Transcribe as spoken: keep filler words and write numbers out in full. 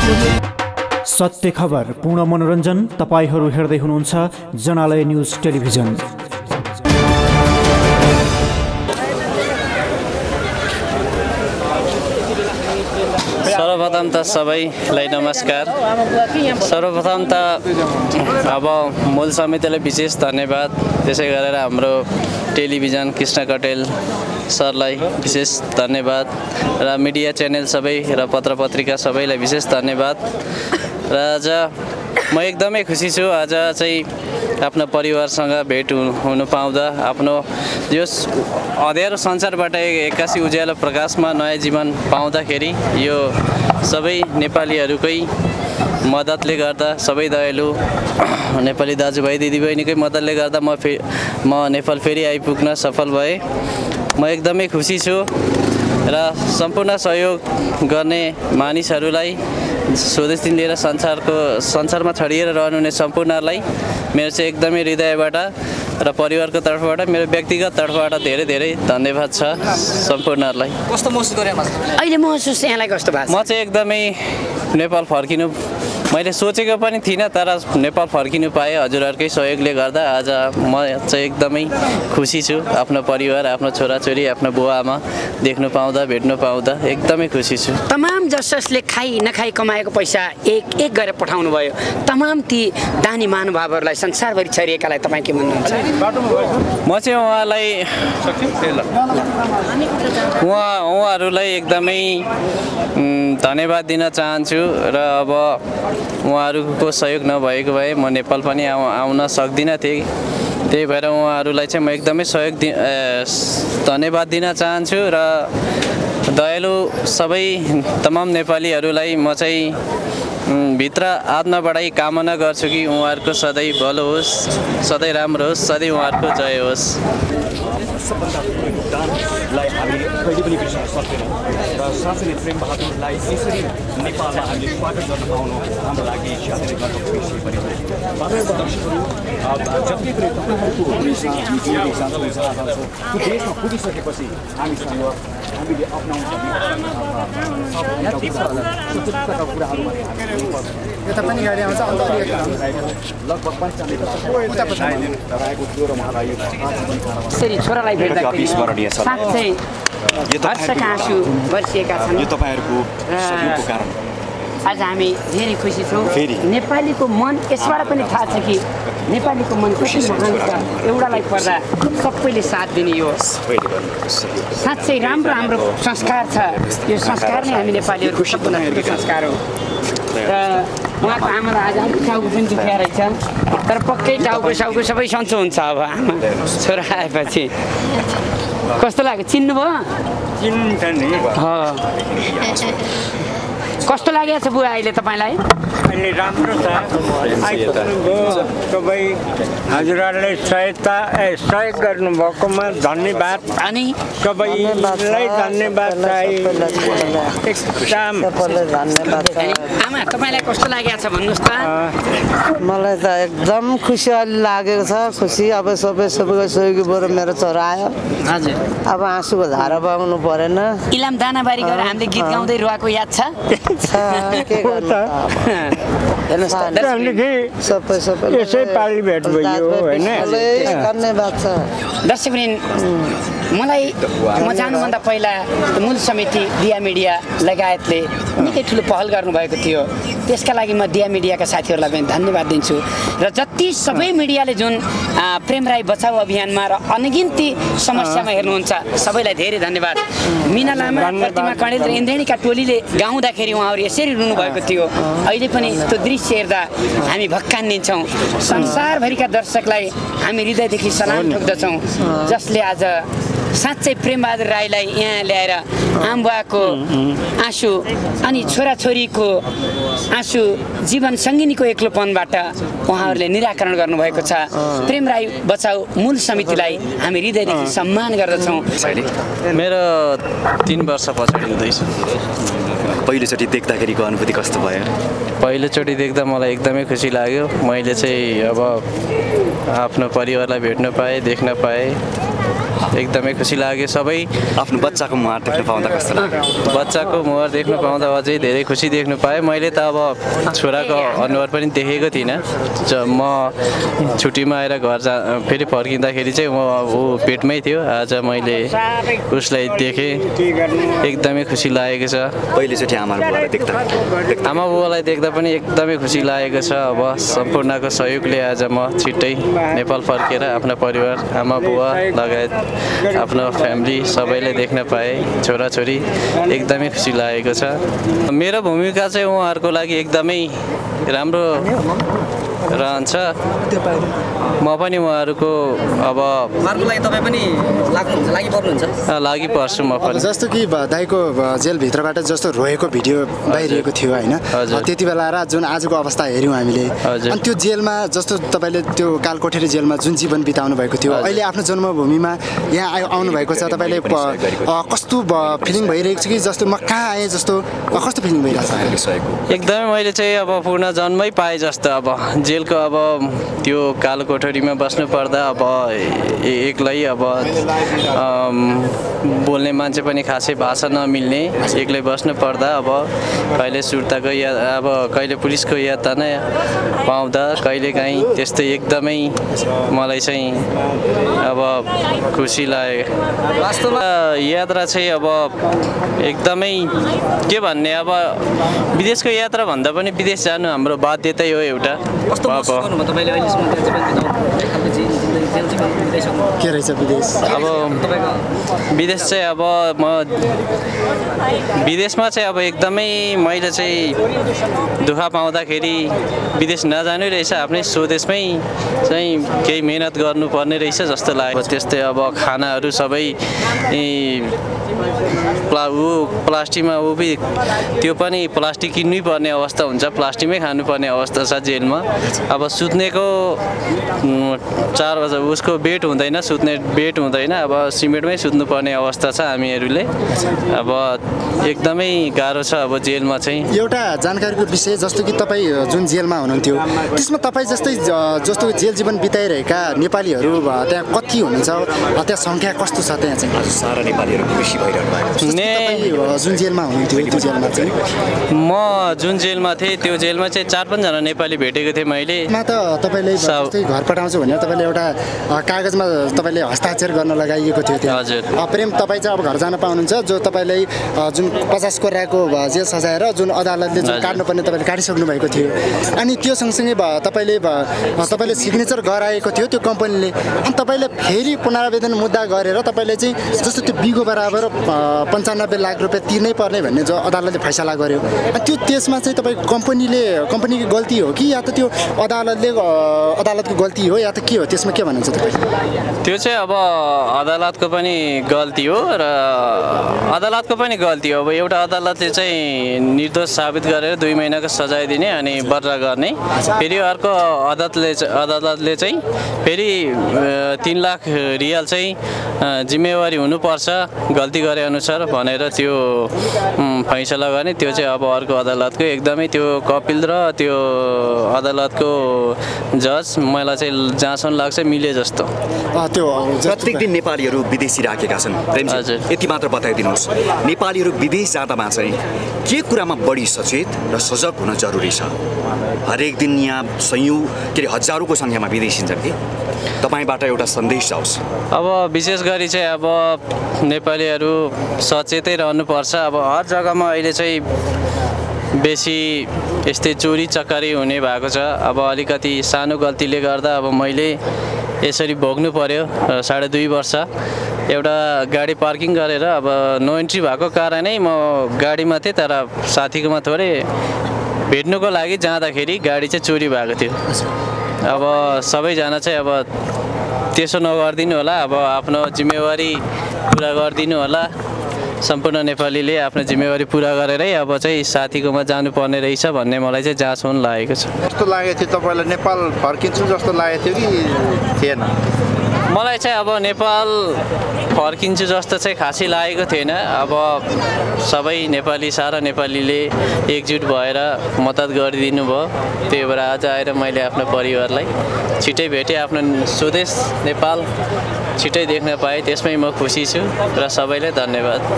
सत्य खबर पूर्ण मनोरञ्जन तपाईहरू हेर्दै हुनुहुन्छ जनालय न्यूज टेलिभिजन। सर्वप्रथम त सबैलाई नमस्कार। सर्वप्रथम त अब मूल समितिलाई विशेष धन्यवाद, त्यसै गरेर हाम्रो टेलिभिजन कृष्ण कटेल सरलाई विशेष धन्यवाद र मिडिया च्यानल सबै र पत्र पत्रिका सबैलाई विशेष धन्यवाद। र आज म एकदमै खुसी छु, आज चाहिँ आफ्नो परिवारसँग भेट हुनु पाउँदा, आफ्नो यो अँध्यारो संसारबाट एक्कासी उज्यालो प्रकाशमा नयाँ जीवन पाउँदाखेरि यो सबै नेपालीहरूकै मद्दतले गर्दा, सबै दयालु नेपाली दाजुभाइ दिदीबहिनीकै मद्दतले गर्दा म फे म नेपाल फेरि आइपुग्न सफल भएँ। म एकदमै खुसी छु र सम्पूर्ण सहयोग गर्ने मानिसहरूलाई, स्वदेशदेखि लिएर संसारको संसारमा छडिएर रहनुहुने सम्पूर्णलाई मेरो चाहिँ एकदमै हृदयबाट र परिवारको तर्फबाट, मेरो व्यक्तिगत तर्फबाट धेरै धेरै धन्यवाद छ सम्पूर्णहरूलाई। कस्तो महसुस गरे अहिले? महसुस यहाँलाई कस्तो भएको छ? म चाहिँ एकदमै नेपाल फर्किनु मैले सोचेको पनि थिइनँ, तर नेपाल फर्किनु पाएँ हजुरहरूकै सहयोगले गर्दा। आज म चाहिँ एकदमै खुसी छु, आफ्नो परिवार, आफ्नो छोराछोरी, आफ्नो बुवा आमा देख्नु पाउँदा, भेट्नु पाउँदा एकदमै खुसी छु। तमाम जस जसले खाइ नखाइ कमाएको पैसा एक एक गरेर पठाउनु भयो, तमाम ती दानी महानुभावहरूलाई, संसारभरि छरिएकालाई तपाईँ के भन्नुहुन्छ? म चाहिँ उहाँलाई उहाँ उहाँहरूलाई एकदमै धन्यवाद दिन चाहन्छु र अब उहाँहरूको सहयोग नभएको भए म नेपाल पनि आउ आउन सक्दिनँ थिएँ। त्यही भएर उहाँहरूलाई चाहिँ म एकदमै सहयोग दि धन्यवाद दिन चाहन्छु र दयालु सबै तमाम नेपालीहरूलाई म चाहिँ भित्र आत्मा बढाई कामना गर्छु कि उहाँहरूको सधैँ भलो होस्, सधैँ राम्रो होस्, सधैँ उहाँहरूको जय होस्। सबभन्दा ठुलो दानलाई हामी कहिले पनि बिर्सन सक्दैनौँ र साँच्चै नै प्रेम बहादुरलाई यसरी नेपालमा हामीले स्वागत गर्न पाउनु हाम्रो लागि ज्यादै नै गर्वको विषय पनि हो। वास्तवमा दर्शकहरू, जति पनि तपाईँहरूको त्यो देशमा पुगिसकेपछि हामीसँग हामीले अप्नाउनु पर्ने कुराहरूमा यता पनि गाडी आउँछ, लगभग पन्चानब्बे रहेको थियो र उहाँलाई यसरी छोरालाई भेट्दाखेरि साँच्चै हर्षका आँसु बर्सिएका छन्। यो तपाईँहरूको सहयोगको कारण आज हामी धेरै खुसी छौँ। नेपालीको मन यसबाट पनि थाहा छ कि नेपालीको मन कति महान छ। एउटालाई पर्दा सबैले साथ दिने यो साँच्चै राम्रो हाम्रो संस्कार छ। यो संस्कार नै हामी नेपालीहरूको सबभन्दा ठुलो संस्कार हो। र उहाँको आमालाई आज अलिक टाउको पनि दुखिया रहेछ, तर पक्कै टाउको साउको सबै सन्चो हुन्छ अब आमा छोरा आएपछि। कस्तो लाग्यो? चिन्नुभयो? चिन्छ नि। कस्तो लागेको छ बुवा अहिले तपाईँलाई? अहिले राम्रो छ, आइपुग्नुभयो। सबै हजुरहरूले सहायता ए सहयोग गर्नुभएकोमा धन्यवाद। अनि सबैलाई धन्यवाद एकदम धन्यवाद। आमा तपाईँलाई कस्तो लागेको छ भन्नुहोस् त? मलाई त एकदम खुसी लागेको छ। खुसी अब सबै सबैको सहयोगबाट मेरो छोरा आयो। हजुर, अब आँसुको धारा बगाउनु परेन। इलाम दानाबारी गरेर हामीले गीत गाउँदै रुवाको याद छ? के गर्नु सबै सबै यसै पालि भेट भयो होइन। धन्यवाद छ। दर्शकवृन्द, मलाई म जानुभन्दा पहिला मूल समिति दिया मिडिया लगायतले निकै ठुलो पहल गर्नुभएको थियो। त्यसका लागि म दिया मिडियाका साथीहरूलाई पनि धन्यवाद दिन्छु। र जति सबै मिडियाले जुन प्रेम राई बचाउ अभियानमा र अनगिन्ती समस्यामा हेर्नुहुन्छ, सबैलाई धेरै धन्यवाद। मिना लामा, प्रतिमा कणेल र इन्द्रेणीका टोलीले गाउँदाखेरि उहाँहरू यसरी रुनु भएको थियो। अहिले पनि त्यो दृश्य हेर्दा हामी भक्कानिन्छौँ। संसारभरिका दर्शकलाई हामी हृदयदेखि सलाम ठोक्दछौँ, जसले आज साँच्चै प्रेमबहादुर राईलाई यहाँ ल्याएर आमबुवाको आँसु अनि छोराछोरीको आँसु, जीवन सङ्गिनीको एक्लोपनबाट उहाँहरूले निराकरण गर्नुभएको छ। प्रेम राई बचाउ मूल समितिलाई हामी हृदयदेखि सम्मान गर्दछौँ। मेरो तीन वर्ष पछाडि हुँदैछ। पहिलोचोटि देख्दाखेरिको अनुभूति कस्तो भयो? पहिलोचोटि देख्दा मलाई एकदमै खुसी लाग्यो। मैले चाहिँ अब आफ्नो परिवारलाई भेट्न पाएँ, देख्न पाएँ। एकदमै खुसी लाग्यो। सबै आफ्नो बच्चाको मुहार देख्न पाउँदा कस्तो लाग्यो? बच्चाको मुहार देख्न पाउँदा अझै धेरै खुसी देख्नु पाएँ। मैले त अब छोराको अनुहार पनि देखेको थिइनँ। म छुट्टीमा आएर घर जा फेरि फर्किँदाखेरि चाहिँ म ऊ पेटमै थियो। आज मैले उसलाई देखेँ, एकदमै खुसी लागेको छ। पहिलोचोटि आमा बुवालाई देख्दा आमा बुवालाई देख्दा पनि एकदमै खुसी लागेको छ। अब सम्पूर्णको सहयोगले आज म छिट्टै नेपाल फर्केर आफ्नो परिवार, आमा बुवा लगायत आफ्नो फ्यामिली सबैले देख्न पाएँ, छोराछोरी, एकदमै खुसी लागेको छ। मेरो भूमिका चाहिँ उहाँहरूको लागि एकदमै राम्रो रहन्छ। म पनि उहाँहरूको अब उहाँहरूको लागि तपाईँ पनि लाग्नुहुन्छ, लागि पर्नुहुन्छ? लागि पर्छु म पनि। जस्तो कि दाइको जेलभित्रबाट जस्तो रोएको भिडियो बाहिरिएको थियो होइन, त्यति बेला र जुन आजको अवस्था हेऱ्यौँ हामीले, अनि त्यो जेलमा जस्तो तपाईँले त्यो कालकोठरी जेलमा जुन जीवन बिताउनु भएको थियो, अहिले आफ्नो जन्मभूमिमा यहाँ आयो आउनु भएको छ, तपाईँले कस्तो फिलिङ भइरहेको छ कि जस्तो म कहाँ आएँ जस्तो कस्तो फिलिङ भइरहेको छ? एकदमै मैले चाहिँ अब पूर्ण जन्मै पाएँ जस्तो। अब जेलको अब त्यो कालो कोठरीमा बस्नु पर्दा अब एक्लै अब बोल्ने मान्छे पनि खासै भाषा नमिल्ने, एक्लै बस्नु पर्दा अब कहिले सुर्ताको या अब कहिले पुलिसको यातना नै पाउँदा कहिलेकाहीँ त्यस्तै एकदमै मलाई चाहिँ अब खुसी लाग्यो। वास्तवमा यात्रा चाहिँ अब एकदमै के भन्ने, अब विदेशको यात्रा भन्दा पनि विदेश जानु हाम्रो बाध्यतै हो एउटा। के रहेछ विदेश? अब विदेश चाहिँ अब म विदेशमा चाहिँ अब एकदमै मैले चाहिँ दुःख पाउँदाखेरि विदेश नजानु रहेछ, आफ्नै स्वदेशमै चाहिँ केही मेहनत गर्नुपर्ने रहेछ जस्तो लाग्यो। त्यस्तै अब खानाहरू सबै प्ला ऊ प्लास्टिकमा ऊ त्यो पनि प्लास्टिक किन्नै पर्ने अवस्था हुन्छ, प्लास्टिकमै खानुपर्ने अवस्था छ जेलमा। अब सुत्नेको चार बजे उसको बेड हुँदैन, सुत्ने बेड हुँदैन, अब सिमेन्टमै सुत्नुपर्ने अवस्था छ हामीहरूले। अब एकदमै गाह्रो छ अब जेलमा चाहिँ। एउटा जानकारीको विषय, जस्तो कि तपाईँ जुन जेलमा हुनुहुन्थ्यो त्यसमा तपाईँ जस्तै जस्तो जेल जीवन बिताइरहेका नेपालीहरू त्यहाँ कति हुनुहुन्छ, त्यहाँ सङ्ख्या कस्तो छ त्यहाँ चाहिँ? सारा नेपालीहरू बेसी भइरहनु भएको छ। जुन जेलमा हुनुहुन्थ्यो त्यो जेलमा चाहिँ म जुन जेलमा थिएँ त्यो जेलमा चाहिँ चार पाँचजना नेपाली भेटेको थिएँ मैले। मा त तपाईँले जस्तै घर पठाउँछु भनेर तपाईँले एउटा कागजमा तपाईँले हस्ताक्षर गर्न लगाइएको थियो त्यो। हजुर। प्रेम तपाईँ चाहिँ अब घर जान पाउनुहुन्छ, जो तपाईँले जुन पचास कोर्राको जेल सजाएर जुन अदालतले जुन काट्नुपर्ने तपाईँले काटिसक्नु भएको थियो, अनि त्यो सँगसँगै तपाईँले तपाईँले सिग्नेचर गराएको थियो त्यो कम्पनीले, अनि तपाईँले फेरि पुनरावेदन मुद्दा गरेर तपाईँले चाहिँ जस्तो त्यो बिगो बराबर पन्चानब्बे लाख रुपियाँ तिर्नै पर्ने भन्ने जो अदालतले फैसला गर्यो, अनि त्यो त्यसमा चाहिँ तपाईँको कम्पनीले कम्पनीको गल्ती हो कि या त त्यो अदालतले अदालतको गल्ती हो या त के हो, त्यसमा के भन्नुहुन्छ तपाईँ? त्यो चाहिँ अब अदालतको पनि गल्ती हो र अदालतको पनि गल्ती हो। अब एउटा अदालतले चाहिँ निर्दोष साबित गरेर दुई महिनाको सजाय दिने अनि बदला गर्ने, फेरि अर्को अदालतले अदालतले चाहिँ फेरि तिन लाख रियाल चाहिँ जिम्मेवारी हुनुपर्छ गल्ती गरे अनुसार भनेर त्यो फैसला गर्ने। त्यो चाहिँ अब अर्को अदालतको एकदमै त्यो कपिल र त्यो अदालतको जज मलाई चाहिँ जहाँसम्म लाग्छ मिले जस्तो। त्यो प्रत्येक दिन नेपालीहरू विदेशी राखेका छन्। यति मात्र बताइदिनुहोस्, नेपालीहरू विदेश जाँदामा चाहिँ के कुरामा बढी सचेत र सजग हुन जरुरी छ? हरेक दिन यहाँ सयौँ के अरे हजारौँको सङ्ख्यामा विदेशी छन् कि तपाईँबाट एउटा सन्देश जाओस्। अब विशेष गरी चाहिँ अब नेपालीहरू सचेतै रहनुपर्छ। अब हर जग्गामा अहिले चाहिँ बेसी यस्तै चोरी चकारी हुने भएको छ। अब अलिकति सानो गल्तीले गर्दा अब मैले यसरी भोग्नु पर्यो साढे दुई वर्ष। एउटा गाडी पार्किङ गरेर अब नो एन्ट्री भएको कारणै म गाडीमा थिएँ, तर साथीकोमा थोरै भेट्नुको लागि जाँदाखेरि गाडी चाहिँ चोरी भएको थियो। अब सबैजना चाहिँ अब त्यसो नगरिदिनु होला, अब आफ्नो जिम्मेवारी पुरा गरिदिनु होला। सम्पूर्ण नेपालीले आफ्नो जिम्मेवारी पुरा गरेरै अब चाहिँ साथीकोमा जानुपर्ने रहेछ भन्ने मलाई चाहिँ जहाँसम्म लागेको छ। कस्तो लागेको थियो तपाईँलाई? नेपाल फर्किन्छु जस्तो लागेको थियो कि थिएन? मलाई चाहिँ अब नेपाल फर्किन्छु जस्तो चाहिँ खासै लागेको थिएन। अब सबै नेपाली सारा नेपालीले एकजुट भएर मद्दत गरिदिनु भयो, त्यही भएर आज आएर मैले आफ्नो परिवारलाई छिट्टै भेटेँ। आफ्नो स्वदेश नेपाल छिटै देख्न पाएँ त्यसमै म खुसी छु र सबैलाई धन्यवाद।